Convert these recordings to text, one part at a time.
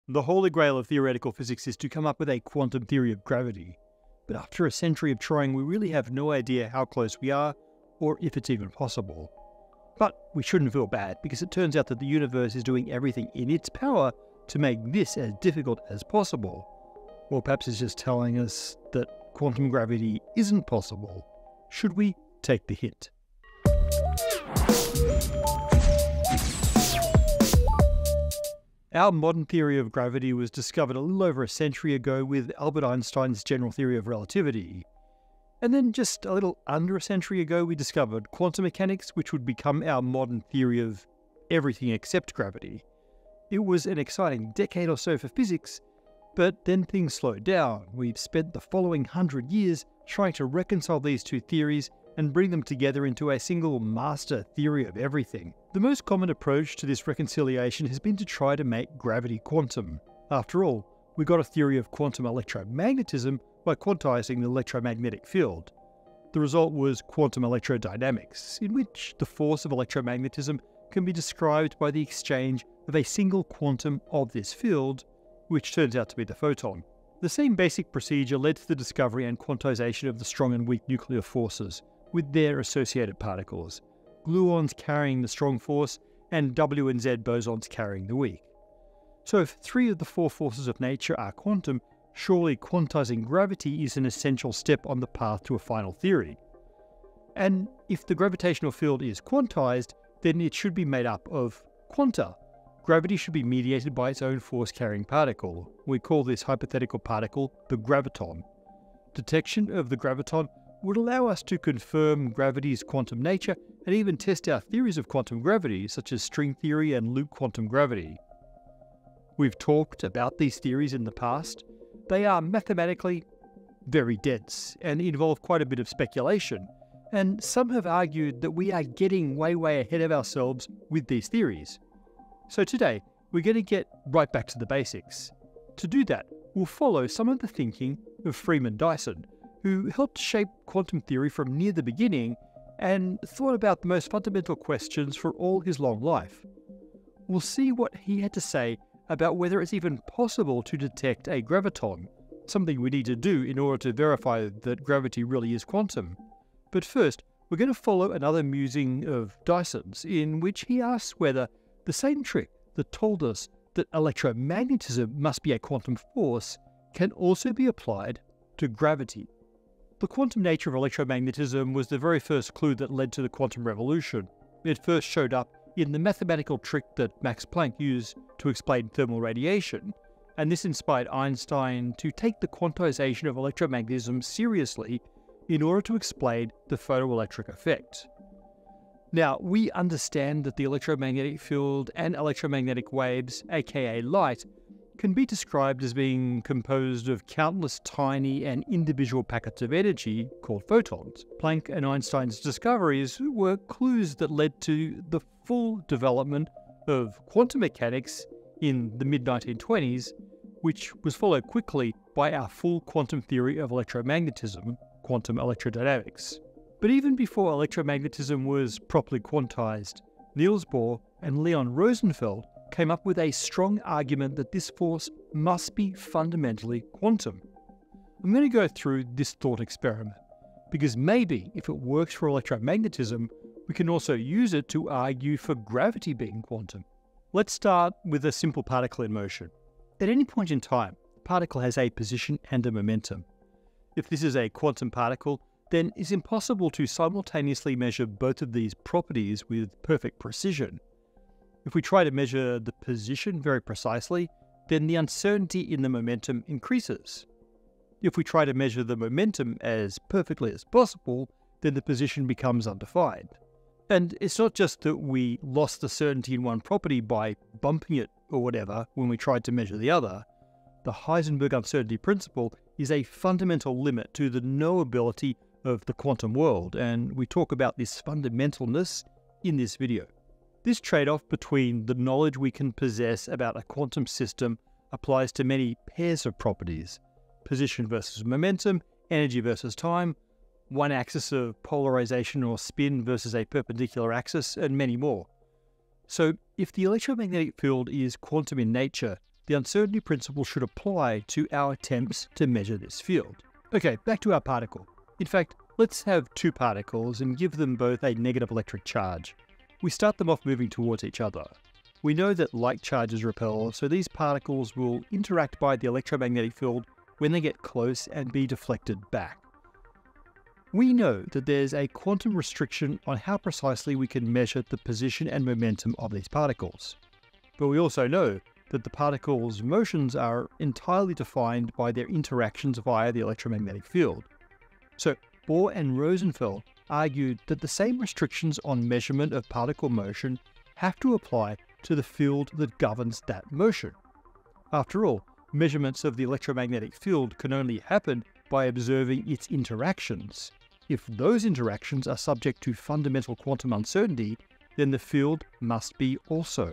The holy grail of theoretical physics is to come up with a quantum theory of gravity. But after a century of trying, we really have no idea how close we are, or if it's even possible. But we shouldn't feel bad, because it turns out that the universe is doing everything in its power to make this as difficult as possible. Or perhaps it's just telling us that quantum gravity isn't possible. Should we take the hint? Our modern theory of gravity was discovered a little over a century ago with Albert Einstein's general theory of relativity. And then just a little under a century ago, we discovered quantum mechanics, which would become our modern theory of everything except gravity. It was an exciting decade or so for physics, but then things slowed down. We've spent the following 100 years trying to reconcile these two theories and bring them together into a single master theory of everything. The most common approach to this reconciliation has been to try to make gravity quantum. After all, we got a theory of quantum electromagnetism by quantizing the electromagnetic field. The result was quantum electrodynamics, in which the force of electromagnetism can be described by the exchange of a single quantum of this field, which turns out to be the photon. The same basic procedure led to the discovery and quantization of the strong and weak nuclear forces, with their associated particles, gluons carrying the strong force and W and Z bosons carrying the weak. So if 3 of the 4 forces of nature are quantum, surely quantizing gravity is an essential step on the path to a final theory. And if the gravitational field is quantized, then it should be made up of quanta. Gravity should be mediated by its own force-carrying particle. We call this hypothetical particle the graviton. Detection of the graviton would allow us to confirm gravity's quantum nature and even test our theories of quantum gravity, such as string theory and loop quantum gravity. We've talked about these theories in the past. They are mathematically very dense and involve quite a bit of speculation, and some have argued that we are getting way ahead of ourselves with these theories. So today, we're going to get right back to the basics. To do that, we'll follow some of the thinking of Freeman Dyson, who helped shape quantum theory from near the beginning and thought about the most fundamental questions for all his long life. We'll see what he had to say about whether it's even possible to detect a graviton, something we need to do in order to verify that gravity really is quantum. But first, we're going to follow another musing of Dyson's, in which he asks whether the same trick that told us that electromagnetism must be a quantum force can also be applied to gravity. The quantum nature of electromagnetism was the very first clue that led to the quantum revolution. It first showed up in the mathematical trick that Max Planck used to explain thermal radiation, and this inspired Einstein to take the quantization of electromagnetism seriously in order to explain the photoelectric effect. Now, we understand that the electromagnetic field and electromagnetic waves, aka light, can be described as being composed of countless tiny and individual packets of energy called photons. Planck and Einstein's discoveries were clues that led to the full development of quantum mechanics in the mid-1920s, which was followed quickly by our full quantum theory of electromagnetism, quantum electrodynamics. But even before electromagnetism was properly quantized, Niels Bohr and Leon Rosenfeld came up with a strong argument that this force must be fundamentally quantum. I'm going to go through this thought experiment, because maybe if it works for electromagnetism, we can also use it to argue for gravity being quantum. Let's start with a simple particle in motion. At any point in time, the particle has a position and a momentum. If this is a quantum particle, then it's impossible to simultaneously measure both of these properties with perfect precision. If we try to measure the position very precisely, then the uncertainty in the momentum increases. If we try to measure the momentum as perfectly as possible, then the position becomes undefined. And it's not just that we lost the certainty in one property by bumping it or whatever when we tried to measure the other. The Heisenberg uncertainty principle is a fundamental limit to the knowability of the quantum world, and we talk about this fundamentalness in this video. This trade-off between the knowledge we can possess about a quantum system applies to many pairs of properties: position versus momentum, energy versus time, one axis of polarization or spin versus a perpendicular axis, and many more. So if the electromagnetic field is quantum in nature, the uncertainty principle should apply to our attempts to measure this field. Okay, back to our particle. In fact, let's have two particles and give them both a negative electric charge. We start them off moving towards each other. We know that like charges repel, so these particles will interact by the electromagnetic field when they get close and be deflected back. We know that there's a quantum restriction on how precisely we can measure the position and momentum of these particles. But we also know that the particles' motions are entirely defined by their interactions via the electromagnetic field. So Bohr and Rosenfeld argued that the same restrictions on measurement of particle motion have to apply to the field that governs that motion. After all, measurements of the electromagnetic field can only happen by observing its interactions. If those interactions are subject to fundamental quantum uncertainty, then the field must be also.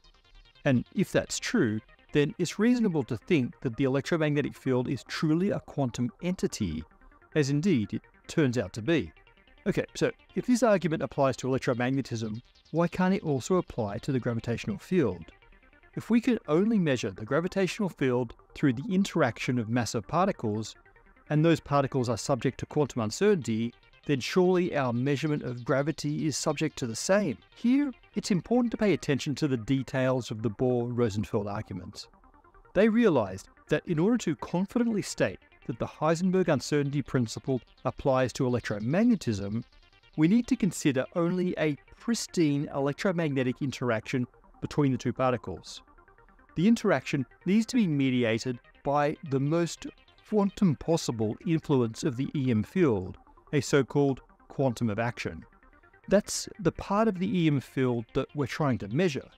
And if that's true, then it's reasonable to think that the electromagnetic field is truly a quantum entity, as indeed it turns out to be. Okay, so if this argument applies to electromagnetism, why can't it also apply to the gravitational field? If we can only measure the gravitational field through the interaction of massive particles, and those particles are subject to quantum uncertainty, then surely our measurement of gravity is subject to the same. Here, it's important to pay attention to the details of the Bohr-Rosenfeld arguments. They realized that in order to confidently state that the Heisenberg uncertainty principle applies to electromagnetism, we need to consider only a pristine electromagnetic interaction between the two particles. The interaction needs to be mediated by the most quantum possible influence of the EM field, a so-called quantum of action. That's the part of the EM field that we're trying to measure.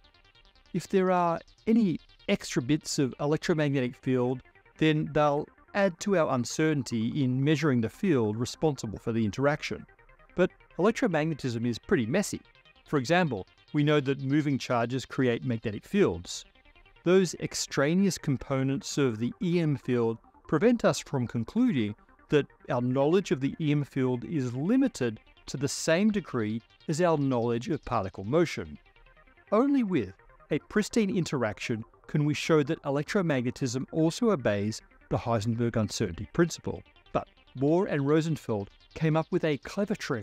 If there are any extra bits of electromagnetic field, then they'll add to our uncertainty in measuring the field responsible for the interaction. But electromagnetism is pretty messy. For example, we know that moving charges create magnetic fields. Those extraneous components of the EM field prevent us from concluding that our knowledge of the EM field is limited to the same degree as our knowledge of particle motion. Only with a pristine interaction can we show that electromagnetism also obeys the Heisenberg uncertainty principle. But Bohr and Rosenfeld came up with a clever trick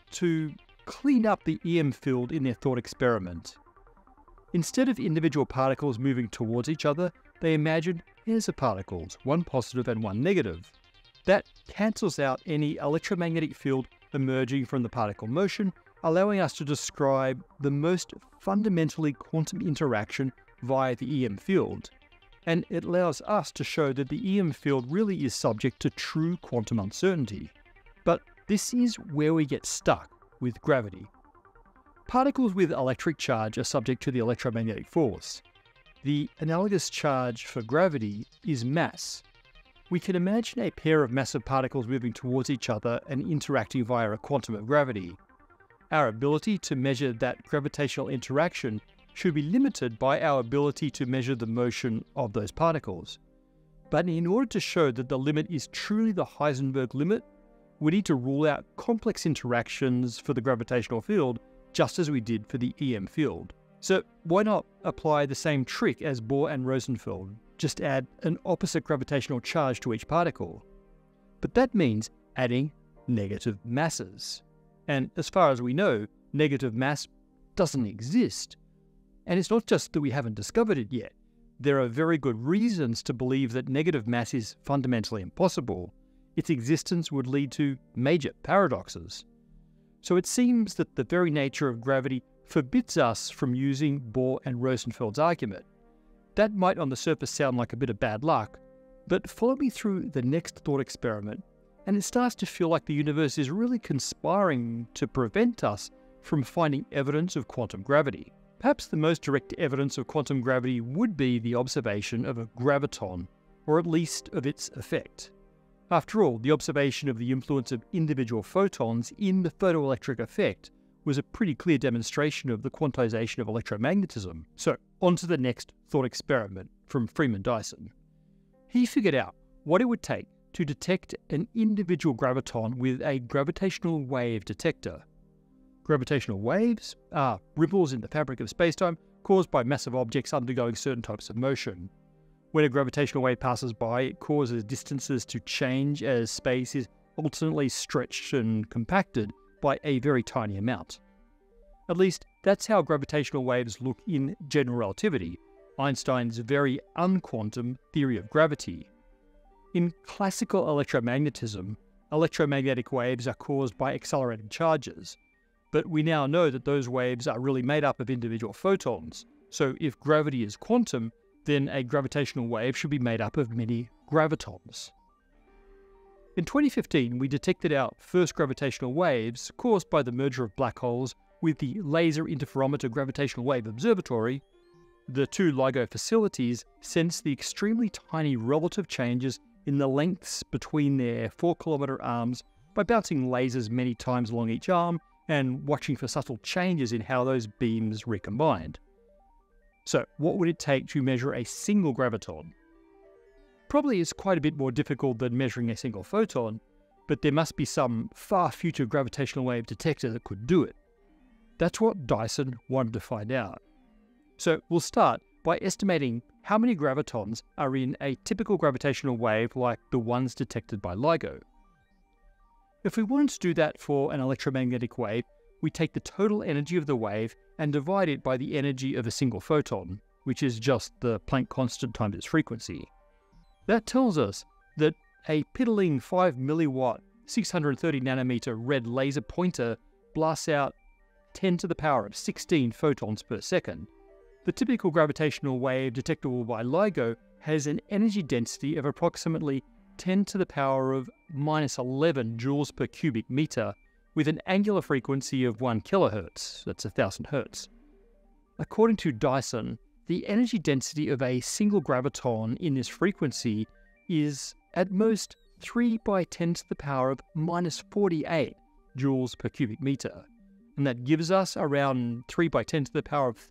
to clean up the EM field in their thought experiment. Instead of individual particles moving towards each other, they imagined pairs of particles, one positive and one negative. That cancels out any electromagnetic field emerging from the particle motion, allowing us to describe the most fundamentally quantum interaction via the EM field. And it allows us to show that the EM field really is subject to true quantum uncertainty. But this is where we get stuck with gravity. Particles with electric charge are subject to the electromagnetic force. The analogous charge for gravity is mass. We can imagine a pair of massive particles moving towards each other and interacting via a quantum of gravity. Our ability to measure that gravitational interaction should be limited by our ability to measure the motion of those particles. But in order to show that the limit is truly the Heisenberg limit, we need to rule out complex interactions for the gravitational field, just as we did for the EM field. So why not apply the same trick as Bohr and Rosenfeld? Just add an opposite gravitational charge to each particle. But that means adding negative masses. And as far as we know, negative mass doesn't exist. And it's not just that we haven't discovered it yet. There are very good reasons to believe that negative mass is fundamentally impossible. Its existence would lead to major paradoxes. So it seems that the very nature of gravity forbids us from using Bohr and Rosenfeld's argument. That might on the surface sound like a bit of bad luck, but follow me through the next thought experiment, and it starts to feel like the universe is really conspiring to prevent us from finding evidence of quantum gravity. Perhaps the most direct evidence of quantum gravity would be the observation of a graviton, or at least of its effect. After all, the observation of the influence of individual photons in the photoelectric effect was a pretty clear demonstration of the quantization of electromagnetism. So, on to the next thought experiment from Freeman Dyson. He figured out what it would take to detect an individual graviton with a gravitational wave detector. Gravitational waves are ripples in the fabric of spacetime caused by massive objects undergoing certain types of motion. When a gravitational wave passes by, it causes distances to change as space is ultimately stretched and compacted by a very tiny amount. At least, that's how gravitational waves look in general relativity, Einstein's very unquantum theory of gravity. In classical electromagnetism, electromagnetic waves are caused by accelerating charges, but we now know that those waves are really made up of individual photons, so if gravity is quantum, then a gravitational wave should be made up of many gravitons. In 2015, we detected our first gravitational waves caused by the merger of black holes with the Laser Interferometer Gravitational Wave Observatory. The two LIGO facilities sense the extremely tiny relative changes in the lengths between their 4-kilometer arms by bouncing lasers many times along each arm and watching for subtle changes in how those beams recombined. So, what would it take to measure a single graviton? Probably it's quite a bit more difficult than measuring a single photon, but there must be some far future gravitational wave detector that could do it. That's what Dyson wanted to find out. So we'll start by estimating how many gravitons are in a typical gravitational wave like the ones detected by LIGO. If we wanted to do that for an electromagnetic wave, we take the total energy of the wave and divide it by the energy of a single photon, which is just the Planck constant times its frequency. That tells us that a piddling 5 milliwatt, 630 nanometer red laser pointer blasts out 10 to the power of 16 photons per second. The typical gravitational wave detectable by LIGO has an energy density of approximately 10 to the power of minus 11 joules per cubic meter, with an angular frequency of 1 kilohertz, that's 1000 hertz. According to Dyson, the energy density of a single graviton in this frequency is at most 3 by 10 to the power of minus 48 joules per cubic meter. And that gives us around 3 by 10 to the power of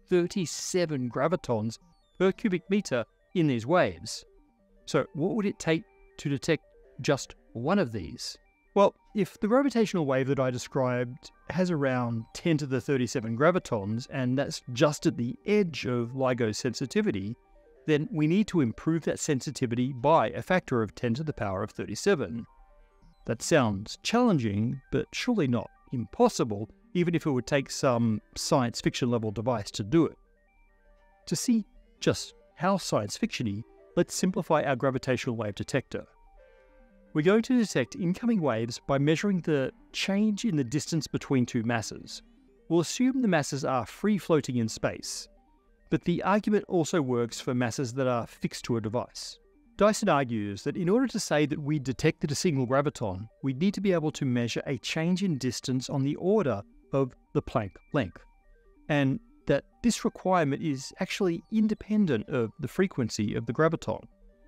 37 gravitons per cubic meter in these waves. So what would it take to detect just one of these? Well, if the gravitational wave that I described has around 10 to the 37 gravitons, and that's just at the edge of LIGO's sensitivity, then we need to improve that sensitivity by a factor of 10 to the power of 37. That sounds challenging, but surely not impossible, even if it would take some science fiction level device to do it. To see just how science fiction-y, let's simplify our gravitational wave detector. We're going to detect incoming waves by measuring the change in the distance between two masses. We'll assume the masses are free-floating in space, but the argument also works for masses that are fixed to a device. Dyson argues that in order to say that we detected a single graviton, we'd need to be able to measure a change in distance on the order of the Planck length, and that this requirement is actually independent of the frequency of the graviton.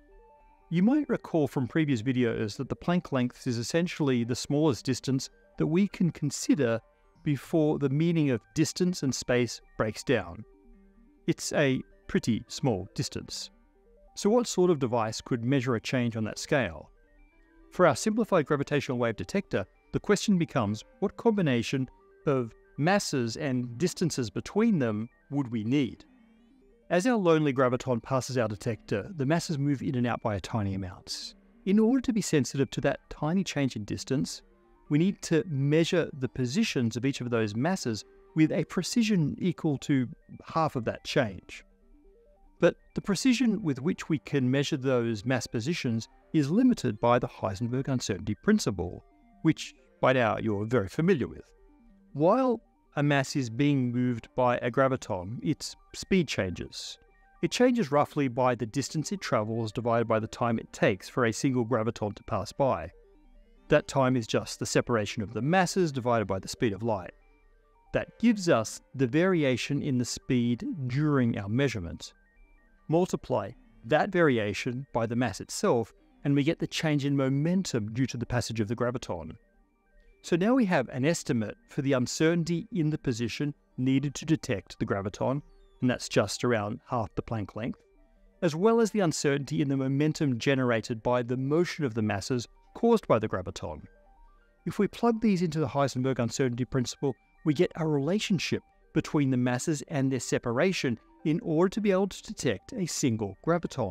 You might recall from previous videos that the Planck length is essentially the smallest distance that we can consider before the meaning of distance and space breaks down. It's a pretty small distance. So what sort of device could measure a change on that scale? For our simplified gravitational wave detector, the question becomes what combination of masses and distances between them would we need? As our lonely graviton passes our detector, the masses move in and out by tiny amounts. In order to be sensitive to that tiny change in distance, we need to measure the positions of each of those masses with a precision equal to half of that change. But the precision with which we can measure those mass positions is limited by the Heisenberg uncertainty principle, which by now you're very familiar with. While a mass is being moved by a graviton, its speed changes. It changes roughly by the distance it travels divided by the time it takes for a single graviton to pass by. That time is just the separation of the masses divided by the speed of light. That gives us the variation in the speed during our measurement. Multiply that variation by the mass itself, and we get the change in momentum due to the passage of the graviton. So now we have an estimate for the uncertainty in the position needed to detect the graviton, and that's just around half the Planck length, as well as the uncertainty in the momentum generated by the motion of the masses caused by the graviton. If we plug these into the Heisenberg uncertainty principle, we get a relationship between the masses and their separation in order to be able to detect a single graviton.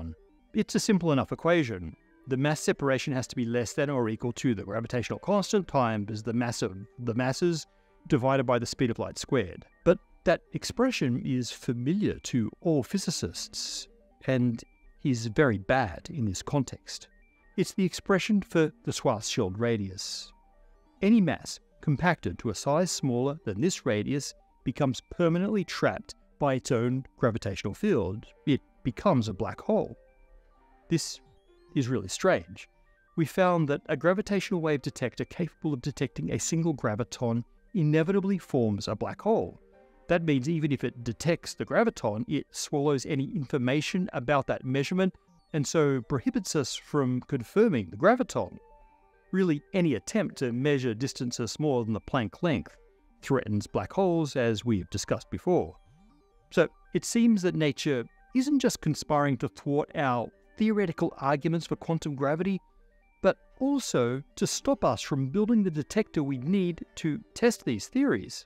It's a simple enough equation. The mass separation has to be less than or equal to the gravitational constant times the mass of the masses divided by the speed of light squared. But that expression is familiar to all physicists, and is very bad in this context. It's the expression for the Schwarzschild radius. Any mass compacted to a size smaller than this radius becomes permanently trapped by its own gravitational field. It becomes a black hole. This is really strange. We found that a gravitational wave detector capable of detecting a single graviton inevitably forms a black hole. That means even if it detects the graviton, it swallows any information about that measurement and so prohibits us from confirming the graviton. Really, any attempt to measure distances smaller than the Planck length threatens black holes, as we've discussed before. So it seems that nature isn't just conspiring to thwart our theoretical arguments for quantum gravity, but also to stop us from building the detector we need to test these theories.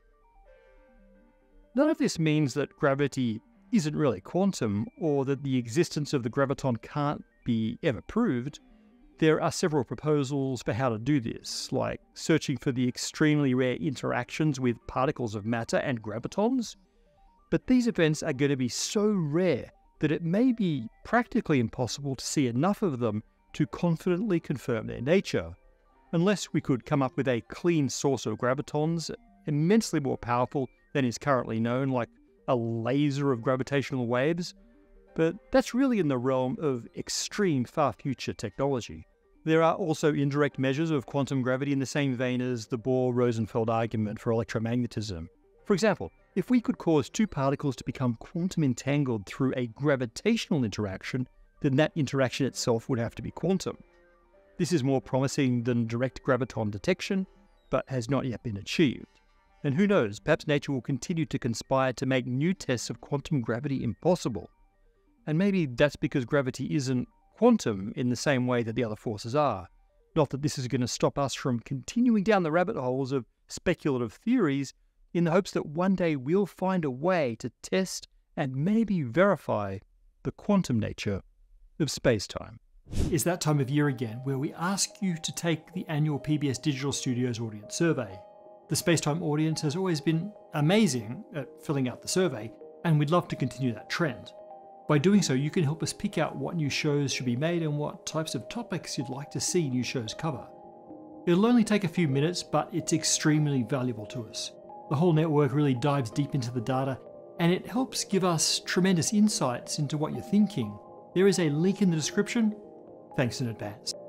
None of this means that gravity isn't really quantum, or that the existence of the graviton can't be ever proved. There are several proposals for how to do this, like searching for the extremely rare interactions with particles of matter and gravitons. But these events are going to be so rare that it may be practically impossible to see enough of them to confidently confirm their nature, unless we could come up with a clean source of gravitons, immensely more powerful than is currently known, like a laser of gravitational waves. But that's really in the realm of extreme far-future technology. There are also indirect measures of quantum gravity in the same vein as the Bohr-Rosenfeld argument for electromagnetism. For example, if we could cause two particles to become quantum entangled through a gravitational interaction, then that interaction itself would have to be quantum. This is more promising than direct graviton detection, but has not yet been achieved. And who knows, perhaps nature will continue to conspire to make new tests of quantum gravity impossible. And maybe that's because gravity isn't quantum in the same way that the other forces are. Not that this is going to stop us from continuing down the rabbit holes of speculative theories in the hopes that one day we'll find a way to test and maybe verify the quantum nature of space-time. It's that time of year again where we ask you to take the annual PBS Digital Studios audience survey. The Spacetime audience has always been amazing at filling out the survey, and we'd love to continue that trend. By doing so, you can help us pick out what new shows should be made and what types of topics you'd like to see new shows cover. It'll only take a few minutes, but it's extremely valuable to us. The whole network really dives deep into the data, and it helps give us tremendous insights into what you're thinking. There is a link in the description. Thanks in advance.